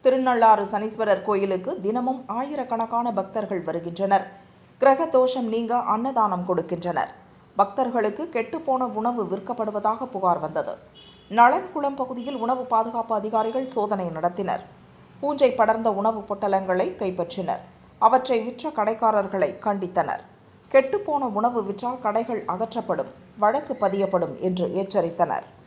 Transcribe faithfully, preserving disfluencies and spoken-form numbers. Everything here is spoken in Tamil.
திருநள்ளாறு சனீஸ்வரர் கோயிலுக்கு தினமும் ஆயிரக்கணக்கான பக்தர்கள் வருகின்றனர். கிரக தோஷம் நீங்க அன்னதானம் கொடுக்கின்றனர். பக்தர்களுக்கு கெட்டுப்போன உணவு விற்கப்படுவதாக புகார் வந்தது. நலன்குளம் பகுதியில் உணவு பாதுகாப்பு அதிகாரிகள் சோதனை நடத்தினர். பூஞ்சை படர்ந்த உணவுப் பொட்டலங்களை கைப்பற்றினர். அவற்றை விற்ற கடைக்காரர்களை கண்டித்தனர். கெட்டுப்போன உணவு விற்றால் கடைகள் அகற்றப்படும், வழக்கு பதியப்படும் என்று எச்சரித்தனர்.